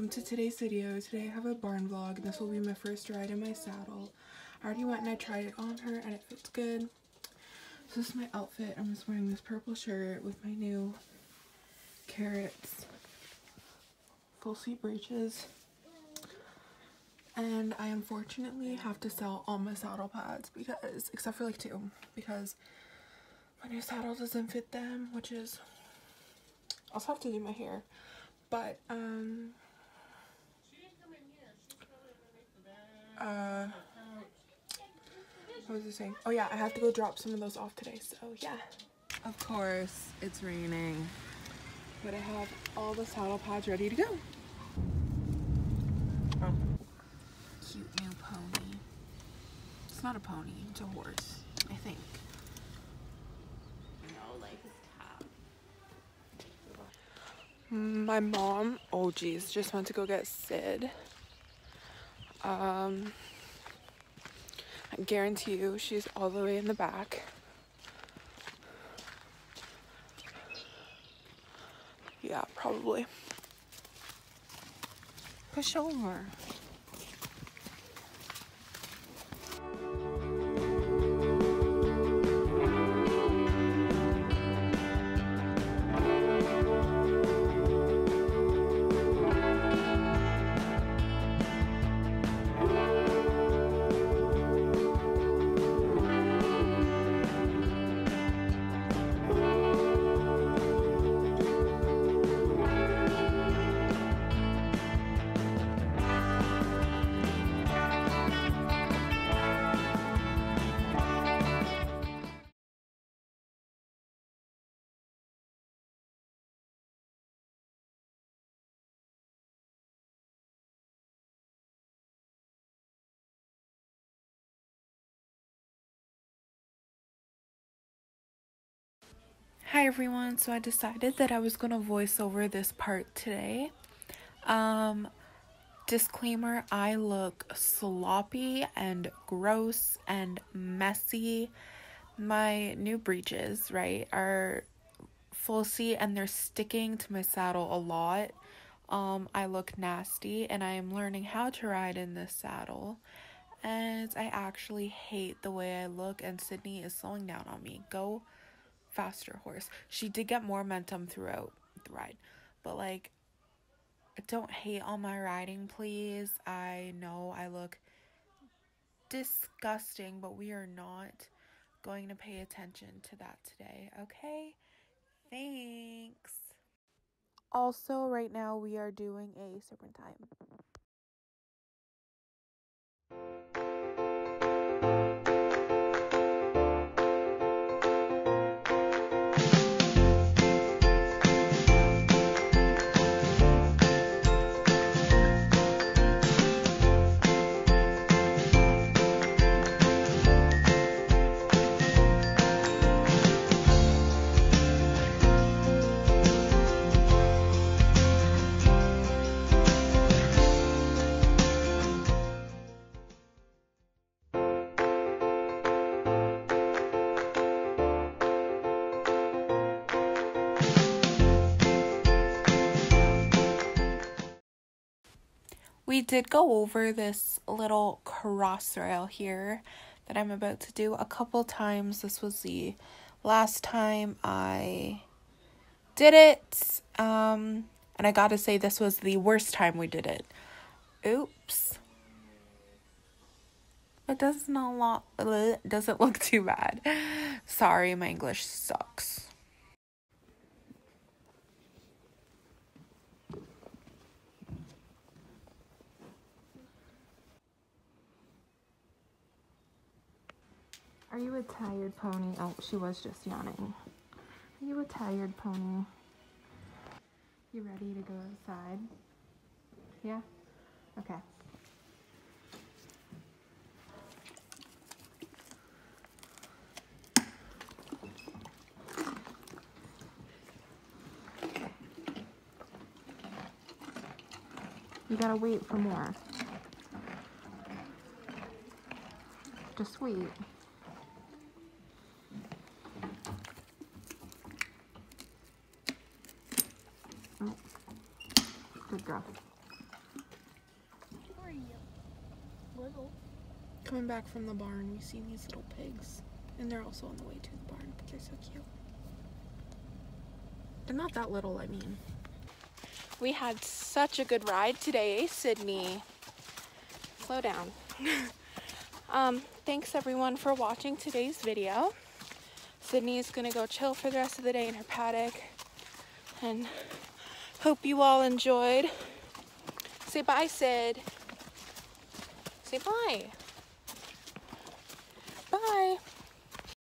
to today's video. Today I have a barn vlog. This will be my first ride in my saddle. I already went and I tried it on her and it fits good. So this is my outfit. I'm just wearing this purple shirt with my new Carrots full sleeve breeches. And I unfortunately have to sell all my saddle pads because, except for like 2, because my new saddle doesn't fit them, which is, I also have to do my hair. But, what was I saying? Oh yeah, I have to go drop some of those off today, so yeah. Of course, it's raining, but I have all the saddle pads ready to go. Oh. Cute new pony. It's not a pony, it's a horse, I think. No, life is tough. My mom, oh geez, just went to go get Sid. I guarantee you she's all the way in the back. Yeah, probably. Push over. Hi everyone, so I decided that I was gonna voice over this part today. Disclaimer, I look sloppy and gross and messy. My new breeches, right, are full seat and they're sticking to my saddle a lot. I look nasty and I am learning how to ride in this saddle. And I actually hate the way I look, and Sydney is slowing down on me. Go faster, horse. She did get more momentum throughout the ride, but like, don't hate on my riding, please. I know I look disgusting, but we are not going to pay attention to that today, okay? Thanks. Also, right now we are doing a serpentine. We did go over this little cross rail here that I'm about to do a couple times. This was the last time I did it. And I gotta say, this was the worst time we did it. Oops. It doesn't look too bad. Sorry, my English sucks. Are you a tired pony? Oh, she was just yawning. Are you a tired pony? You ready to go outside? Yeah? Okay. You gotta wait for more. Just wait. Oh. Good girl. hill. Coming back from the barn, we see these little pigs. And they're also on the way to the barn, but they're so cute. They're not that little, I mean. We had such a good ride today, Sydney. Slow down. Thanks everyone for watching today's video. Sydney is gonna go chill for the rest of the day in her paddock. And hope you all enjoyed. Say bye, Sid. Say bye.